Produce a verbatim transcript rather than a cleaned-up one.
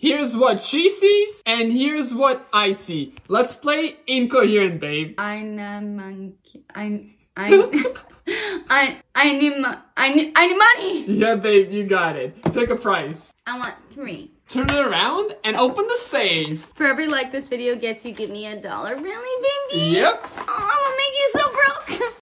Here's what she sees, and here's what I see. Let's play incoherent, babe. Eine monkey. Ein, ein, I, I need mo I need, I need money. Yeah, babe, you got it. Pick a price. I want three. Turn it around and open the safe. For every like this video gets, you give me a dollar. Really, baby? Yep. Oh, I'm gonna make you so broke.